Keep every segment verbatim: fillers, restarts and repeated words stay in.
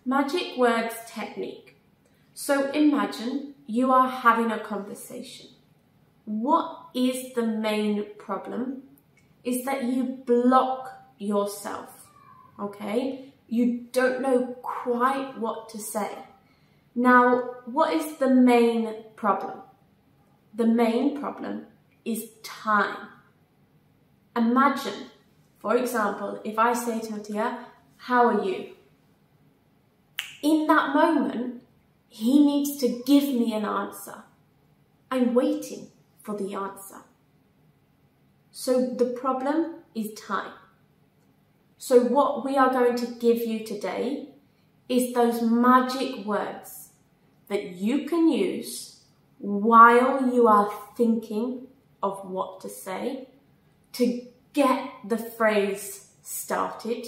Magic words technique. So imagine you are having a conversation. What is the main problem? Is that you block yourself, okay? You don't know quite what to say. Now, what is the main problem? The main problem is time. Imagine, for example, if I say to Mattia, how are you? In that moment, he needs to give me an answer. I'm waiting for the answer. So the problem is time. So what we are going to give you today is those magic words that you can use while you are thinking of what to say to get the phrase started.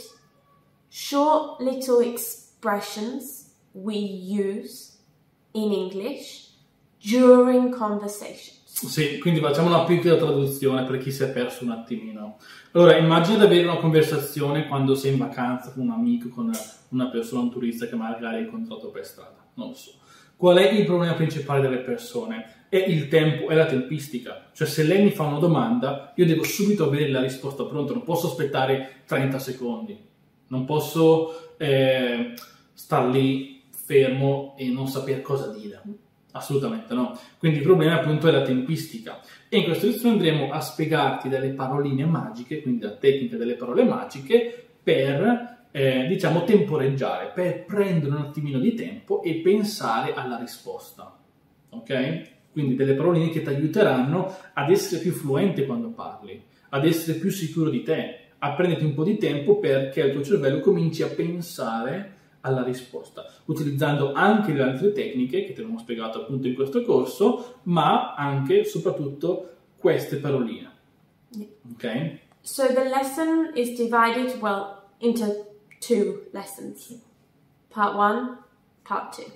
Short little expressions we use in English during conversations. Sì, quindi facciamo una piccola traduzione per chi si è perso un attimino. Allora, immagina di avere una conversazione quando sei in vacanza con un amico, con una persona, un turista che magari hai incontrato per strada, non lo so. Qual è il problema principale delle persone? È il tempo, è la tempistica. Cioè, se lei mi fa una domanda, io devo subito avere la risposta pronta, non posso aspettare trenta secondi, non posso eh, star lì fermo e non sapere cosa dire. Assolutamente no. Quindi il problema appunto è la tempistica. E in questa lezione andremo a spiegarti delle paroline magiche, quindi la tecnica delle parole magiche, per, eh, diciamo, temporeggiare, per prendere un attimino di tempo e pensare alla risposta. Ok? Quindi delle paroline che ti aiuteranno ad essere più fluente quando parli, ad essere più sicuro di te, a prenderti un po' di tempo perché il tuo cervello cominci a pensare alla risposta, utilizzando anche le altre tecniche che ti abbiamo spiegato appunto in questo corso, ma anche, soprattutto, queste paroline. Ok? So the lesson is divided, well, into two lessons. Part one, part two.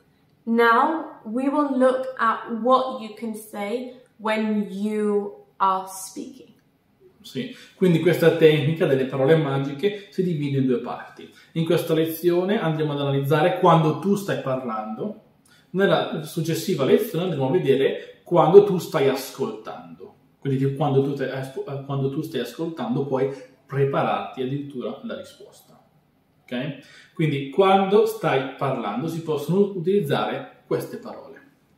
Now we will look at what you can say when you are speaking. Sì, quindi questa tecnica delle parole magiche si divide in due parti. In questa lezione andremo ad analizzare quando tu stai parlando, nella successiva lezione andremo a vedere quando tu stai ascoltando. Quindi quando tu, te, quando tu stai ascoltando puoi prepararti addirittura la risposta. Ok? Quindi quando stai parlando si possono utilizzare queste parole.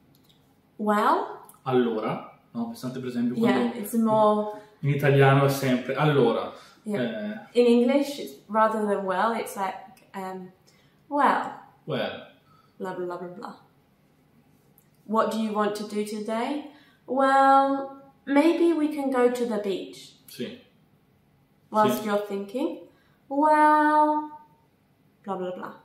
Well? Allora, no? Pensate per esempio quando... Yeah, it's more... In italiano è sempre allora. Yeah. Eh, in English, it's, rather than well, it's like um, well. Well. Blah blah blah blah. What do you want to do today? Well, maybe we can go to the beach. Sì. Whilst sì. you're thinking, well, blah blah blah.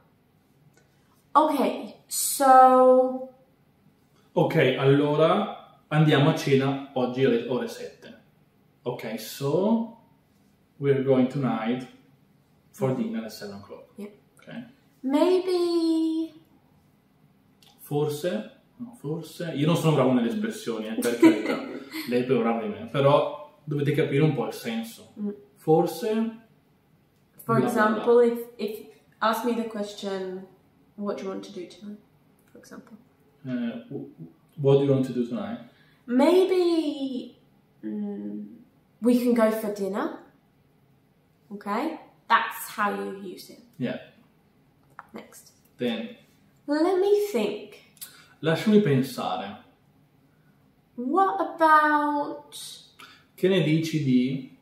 Okay, so. Ok, allora andiamo a cena oggi alle ore sette. Okay, so we're going tonight for dinner at seven o'clock. Yeah. Okay. Maybe. Forse, no, forse. Io non sono bravo nelle espressioni, eh, per carità. Lei è più brava di me, però dovete capire un po' il senso. Mm. Forse. For example, if if ask me the question, what do you want to do tonight? For example. Uh, what do you want to do tonight? Maybe. Mm, We can go for dinner, okay? That's how you use it. Yeah. Next. Then. Let me think. Lasciami pensare. What about... Che ne dici di...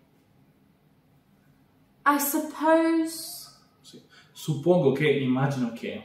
I suppose... Sì. Suppongo che, immagino che...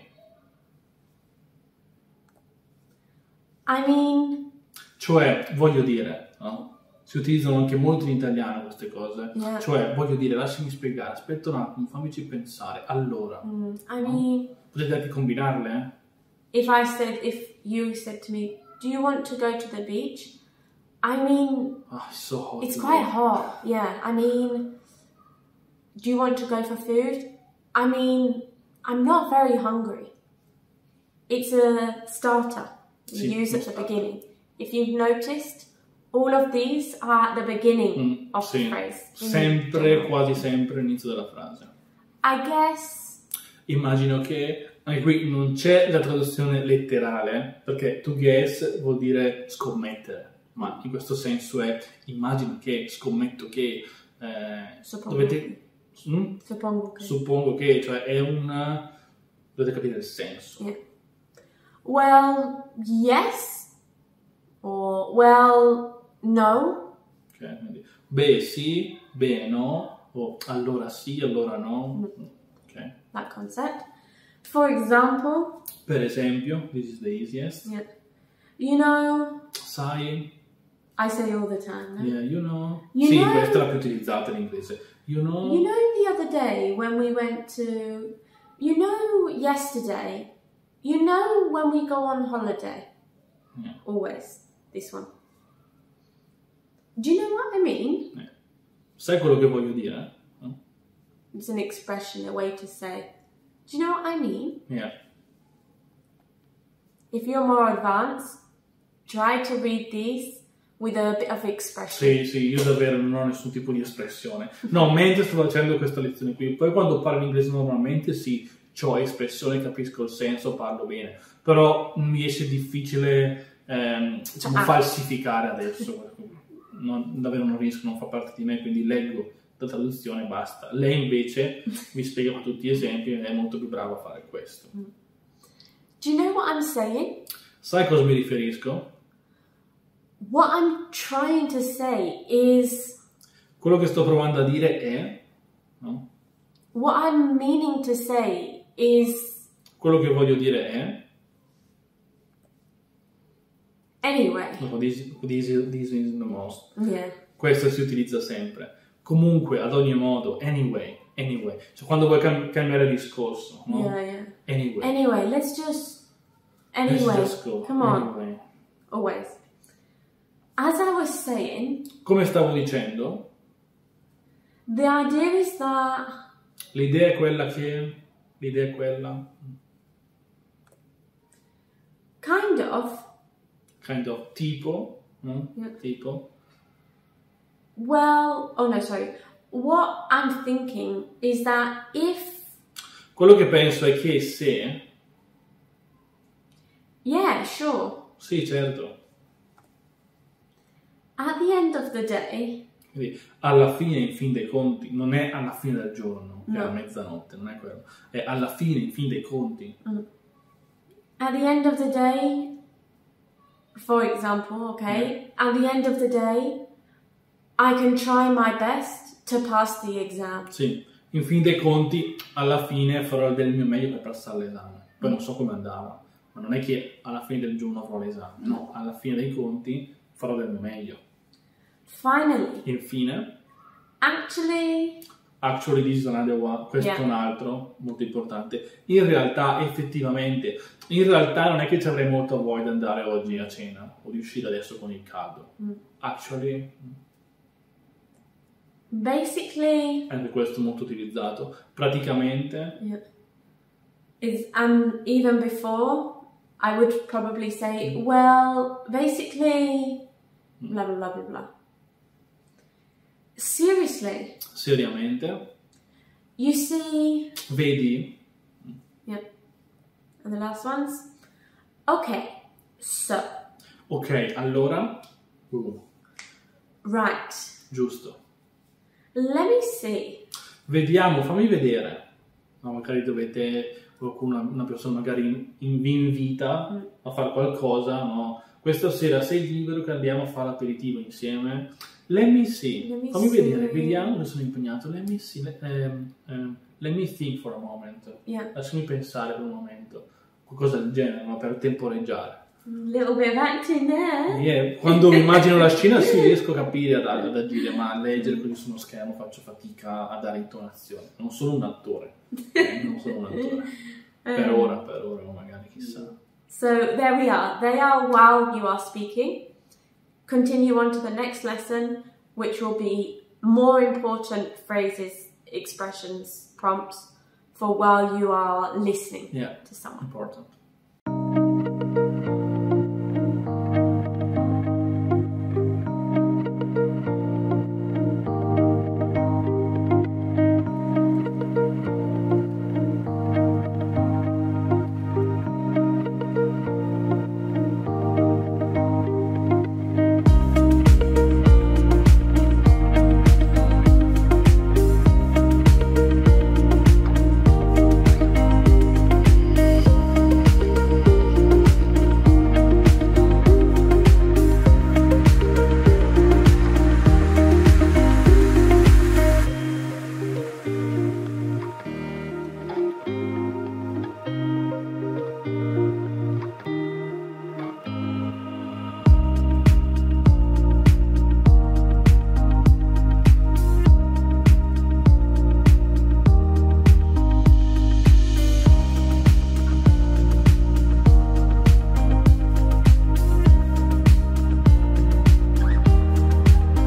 I mean... Cioè, voglio dire, no? Si utilizzano anche molto in italiano queste cose. Yeah. Cioè, voglio dire, lasciami spiegare, aspetta un attimo, fammici pensare. Allora, Mm, I no? mean... Potete anche combinarle, eh? If I said, if you said to me, do you want to go to the beach? I mean... Oh, it's so hot. It's quite hot, yeah. I mean... Do you want to go for food? I mean, I'm not very hungry. It's a starter. You Sì, use at the starter. beginning. If you've noticed, all of these are at the beginning Mm, of sì. the phrase. Sempre, quasi sempre all'inizio della frase. I guess... Immagino che anche qui non c'è la traduzione letterale, perché to guess vuol dire scommettere, ma in questo senso è immagino che, scommetto che, eh, Suppongo dovete... che. Mm? Suppongo che. Suppongo che, cioè è un... dovete capire il senso. Yeah. Well, yes. Or, well, no. Okay, quindi, beh sì, beh no, o allora sì, allora no. Okay. That concept. For example, Per esempio, this is the easiest. yeah. You know, Sai, I say all the time. No? yeah, you know. You sì, know- questa è la più utilizzata in inglese. You know. You know the other day when we went to, you know yesterday, you know when we go on holiday, Yeah. always, this one. Do you know what I mean? Eh. Sai quello che voglio dire? No? It's an expression, a way to say, do you know what I mean? Yeah. If you're more advanced, try to read these with a bit of expression. Sì, sì, io davvero non ho nessun tipo di espressione. No, mentre sto facendo questa lezione qui, poi quando parlo in inglese normalmente sì, ho espressione, capisco il senso, parlo bene, però mi esce difficile ehm, diciamo, Ah. falsificare adesso, non, davvero non riesco, non fa parte di me, quindi leggo la traduzione e basta. Lei invece mi spiega con tutti gli esempi ed è molto più brava a fare questo. Do you know what I'm saying? Sai a cosa mi riferisco? What I'm trying to say is, Quello che sto provando a dire è, no? what I'm meaning to say is, Quello che voglio dire è, anyway. no, this, this, this is the most. Yeah. Questo si utilizza sempre. Comunque, ad ogni modo, anyway, anyway. Cioè, quando vuoi cam- cambiare discorso, no? Yeah, yeah. Anyway. Anyway, let's just, Let's anyway, just go. come on, Anyway. always. As I was saying, Come stavo dicendo, the idea is that, l'idea è quella che... L'idea è quella... kind of, Kind of tipo, no? Yeah. Tipo. well, oh no, sorry. What I'm thinking is that if, Quello che penso è che se... yeah, sure, Sì, certo. at the end of the day, Quindi, alla fine, in fin dei conti, non è alla fine del giorno, che è No. a mezzanotte, non è quello. È alla fine, in fin dei conti. at the end of the day, for example, okay, at the end of the day, I can try my best to pass the exam. Sì, in fin dei conti, alla fine farò del mio meglio per passare l'esame. Poi non so come andava, ma non è che alla fine del giorno avrò l'esame. No, alla fine dei conti farò del mio meglio. Finally, Infine, actually, actually this is another one, questo è Yeah. un altro molto importante. In realtà, effettivamente, in realtà non è che ci avrei molta voglia di andare oggi a cena o di uscire adesso con il caldo. Actually, basically, anche questo è molto utilizzato. Praticamente, yeah, is and even before, I would probably say, well, basically, blah blah blah blah blah. Seriously, seriamente, you see, vedi, yeah, and the last ones. Okay, so ok, allora, uh, right, giusto. let me see. Vediamo, fammi vedere. No, magari dovete, qualcuno, una persona magari in- vi invita a fare qualcosa, no? Questa sera sei libero che andiamo a fare l'aperitivo insieme. Let me see. Let me Fammi see. vedere, vediamo che sono impegnato. Let me see. Let, ehm, ehm, let me think for a moment. Yeah, Lasciami pensare per un momento. Qualcosa del genere, ma per temporeggiare. little bit of acting there. Yeah, quando mi immagino la scena sì, riesco a capire ad, ad agire, ma a leggere così su uno schermo faccio fatica a dare intonazione. Non sono un attore. Eh, non sono un attore. Per ora, per ora, o magari chissà. So there we are. They are while you are speaking. Continue on to the next lesson, which will be more important phrases, expressions, prompts for while you are listening Yeah, to someone. important.